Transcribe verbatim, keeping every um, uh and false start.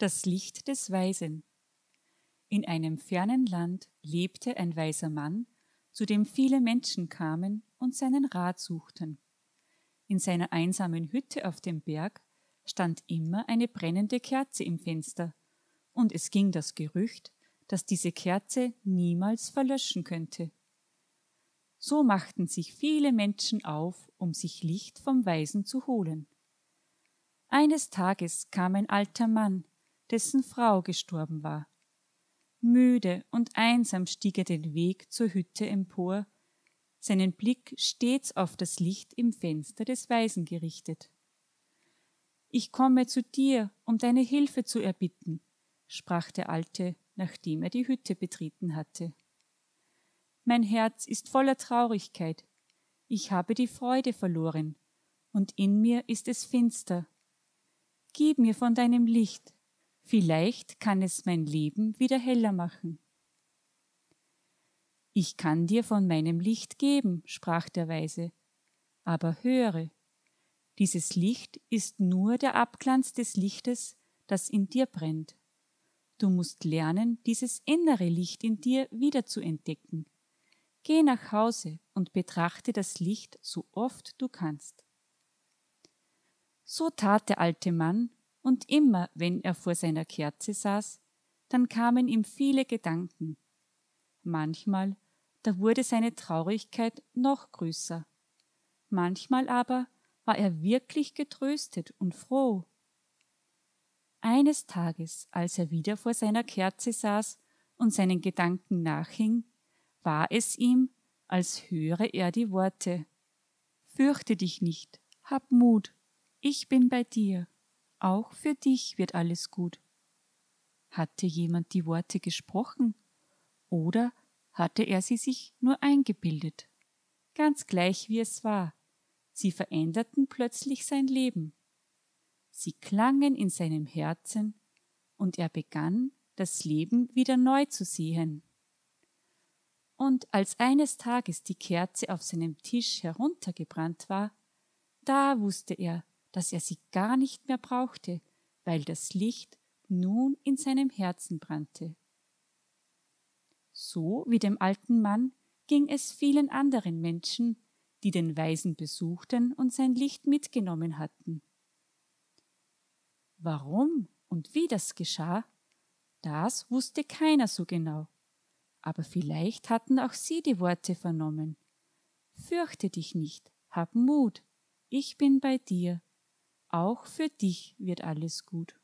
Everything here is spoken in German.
Das Licht des Weisen. In einem fernen Land lebte ein weiser Mann, zu dem viele Menschen kamen und seinen Rat suchten. In seiner einsamen Hütte auf dem Berg stand immer eine brennende Kerze im Fenster, und es ging das Gerücht, dass diese Kerze niemals verlöschen könnte. So machten sich viele Menschen auf, um sich Licht vom Weisen zu holen. Eines Tages kam ein alter Mann, dessen Frau gestorben war. Müde und einsam stieg er den Weg zur Hütte empor, seinen Blick stets auf das Licht im Fenster des Weisen gerichtet. »Ich komme zu dir, um deine Hilfe zu erbitten«, sprach der Alte, nachdem er die Hütte betreten hatte. »Mein Herz ist voller Traurigkeit. Ich habe die Freude verloren, und in mir ist es finster. Gib mir von deinem Licht, vielleicht kann es mein Leben wieder heller machen.« »Ich kann dir von meinem Licht geben«, sprach der Weise, »aber höre, dieses Licht ist nur der Abglanz des Lichtes, das in dir brennt. Du musst lernen, dieses innere Licht in dir wieder zu entdecken. Geh nach Hause und betrachte das Licht so oft du kannst.« So tat der alte Mann, und immer, wenn er vor seiner Kerze saß, dann kamen ihm viele Gedanken. Manchmal, da wurde seine Traurigkeit noch größer. Manchmal aber war er wirklich getröstet und froh. Eines Tages, als er wieder vor seiner Kerze saß und seinen Gedanken nachhing, war es ihm, als höre er die Worte: »Fürchte dich nicht, hab Mut, ich bin bei dir, auch für dich wird alles gut.« Hatte jemand die Worte gesprochen, oder hatte er sie sich nur eingebildet? Ganz gleich wie es war, sie veränderten plötzlich sein Leben. Sie klangen in seinem Herzen, und er begann, das Leben wieder neu zu sehen. Und als eines Tages die Kerze auf seinem Tisch heruntergebrannt war, da wusste er, dass er sie gar nicht mehr brauchte, weil das Licht nun in seinem Herzen brannte. So wie dem alten Mann ging es vielen anderen Menschen, die den Weisen besuchten und sein Licht mitgenommen hatten. Warum und wie das geschah, das wusste keiner so genau, aber vielleicht hatten auch sie die Worte vernommen: »Fürchte dich nicht, hab Mut, ich bin bei dir, auch für dich wird alles gut.«